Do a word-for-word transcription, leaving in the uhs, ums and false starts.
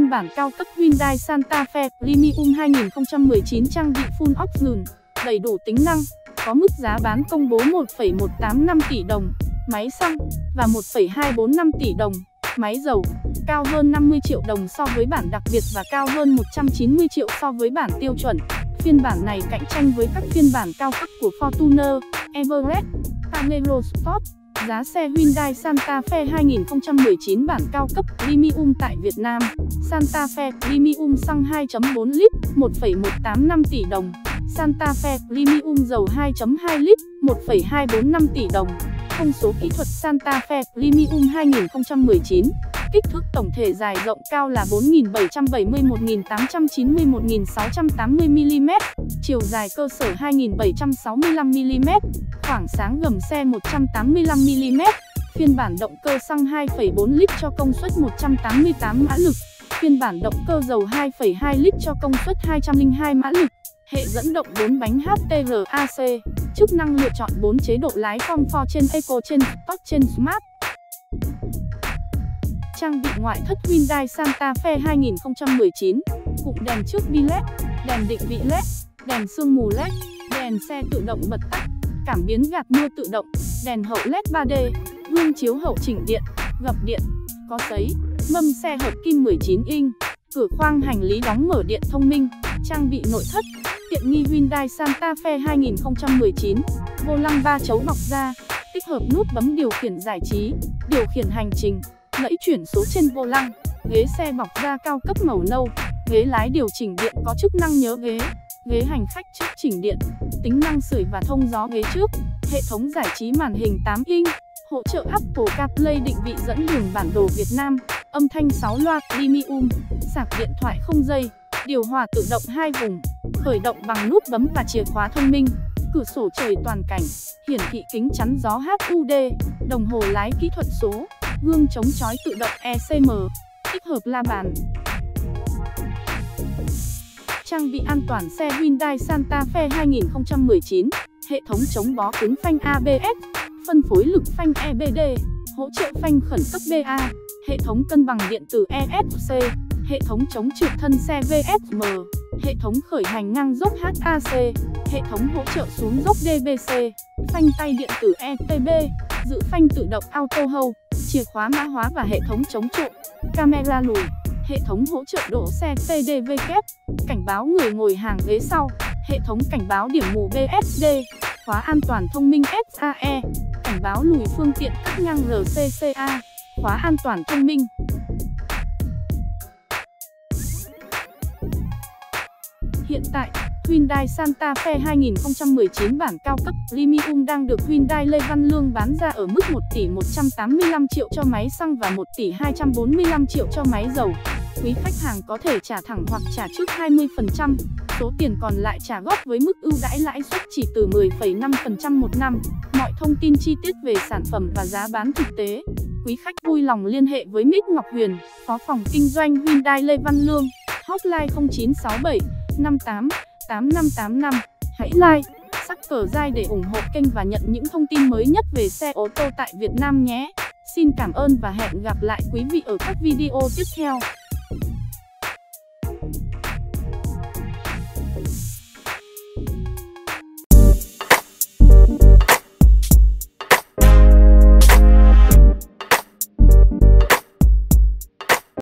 phiên bản cao cấp Hyundai Santa Fe Premium hai nghìn không trăm mười chín trang bị Full Option, đầy đủ tính năng, có mức giá bán công bố một phẩy một tám năm tỷ đồng, máy xăng, và một phẩy hai bốn năm tỷ đồng, máy dầu, cao hơn năm mươi triệu đồng so với bản đặc biệt và cao hơn một trăm chín mươi triệu so với bản tiêu chuẩn. Phiên bản này cạnh tranh với các phiên bản cao cấp của Fortuner, Everest, Pajero Sport. Giá xe Hyundai Santa Fe hai nghìn không trăm mười chín bản cao cấp Premium tại Việt Nam. Santa Fe Premium xăng hai chấm bốn lít, một phẩy một tám năm tỷ đồng. Santa Fe Premium dầu hai chấm hai lít, một phẩy hai bốn năm tỷ đồng. Thông số kỹ thuật Santa Fe Premium hai nghìn không trăm mười chín. Kích thước tổng thể dài rộng cao là bốn nghìn bảy trăm bảy mươi mốt nghìn tám trăm chín mươi mốt nghìn sáu trăm tám mươi mi li mét, chiều dài cơ sở hai nghìn bảy trăm sáu mươi lăm mi li mét, khoảng sáng gầm xe một trăm tám mươi lăm mi li mét. Phiên bản động cơ xăng hai phẩy bốn lít cho công suất một trăm tám mươi tám mã lực. Phiên bản động cơ dầu hai phẩy hai lít cho công suất hai trăm lẻ hai mã lực. Hệ dẫn động bốn bánh hát tê rờ a xê. Chức năng lựa chọn bốn chế độ lái Comfort trên Eco trên Sport trên Smart. Trang bị ngoại thất Hyundai Santa Fe hai nghìn không trăm mười chín. Cụm đèn trước bi led, đèn định vị led, đèn sương mù led, đèn xe tự động bật tắt, cảm biến gạt mưa tự động, đèn hậu led ba D, gương chiếu hậu chỉnh điện, gập điện, có sấy, mâm xe hợp kim mười chín inch, cửa khoang hành lý đóng mở điện thông minh. Trang bị nội thất, tiện nghi Hyundai Santa Fe hai nghìn không trăm mười chín. Vô lăng ba chấu bọc da, tích hợp nút bấm điều khiển giải trí, điều khiển hành trình, lẫy chuyển số trên vô lăng. Ghế xe bọc da cao cấp màu nâu, ghế lái điều chỉnh điện có chức năng nhớ ghế, ghế hành khách trước chỉnh điện, tính năng sưởi và thông gió ghế trước, hệ thống giải trí màn hình tám inch, hỗ trợ Apple CarPlay, định vị dẫn đường bản đồ Việt Nam, âm thanh sáu loa Premium, sạc điện thoại không dây, điều hòa tự động hai vùng, khởi động bằng nút bấm và chìa khóa thông minh, cửa sổ trời toàn cảnh, hiển thị kính chắn gió hát u đê, đồng hồ lái kỹ thuật số, gương chống chói tự động e xê em, tích hợp la bàn. Trang bị an toàn xe Hyundai Santa Fe hai nghìn không trăm mười chín. Hệ thống chống bó cứng phanh a bê ét, phân phối lực phanh e bê đê, hỗ trợ phanh khẩn cấp bê a, hệ thống cân bằng điện tử e ét xê, hệ thống chống trượt thân xe vê ét em, hệ thống khởi hành ngang dốc hát a xê, hệ thống hỗ trợ xuống dốc đê bê xê, phanh tay điện tử e tê bê, giữ phanh tự động Auto Hold, chìa khóa mã hóa và hệ thống chống trộm, camera lùi, hệ thống hỗ trợ đỗ xe tê đê vê kép, cảnh báo người ngồi hàng ghế sau, hệ thống cảnh báo điểm mù bê ét đê, khóa an toàn thông minh ét a e, cảnh báo lùi phương tiện cắt ngang rờ xê xê a, khóa an toàn thông minh. Hiện tại, Hyundai Santa Fe hai nghìn không trăm mười chín bản cao cấp Premium đang được Hyundai Lê Văn Lương bán ra ở mức một tỷ một trăm tám mươi lăm triệu cho máy xăng và một tỷ hai trăm bốn mươi lăm triệu cho máy dầu. Quý khách hàng có thể trả thẳng hoặc trả trước hai mươi phần trăm, số tiền còn lại trả góp với mức ưu đãi lãi suất chỉ từ mười phẩy năm phần trăm một năm. Mọi thông tin chi tiết về sản phẩm và giá bán thực tế, quý khách vui lòng liên hệ với Mít Ngọc Huyền, Phó phòng kinh doanh Hyundai Lê Văn Lương, hotline không chín sáu bảy năm tám tám năm tám năm. Hãy like, sắc cờ dai để ủng hộ kênh và nhận những thông tin mới nhất về xe ô tô tại Việt Nam nhé. Xin cảm ơn và hẹn gặp lại quý vị ở các video tiếp theo.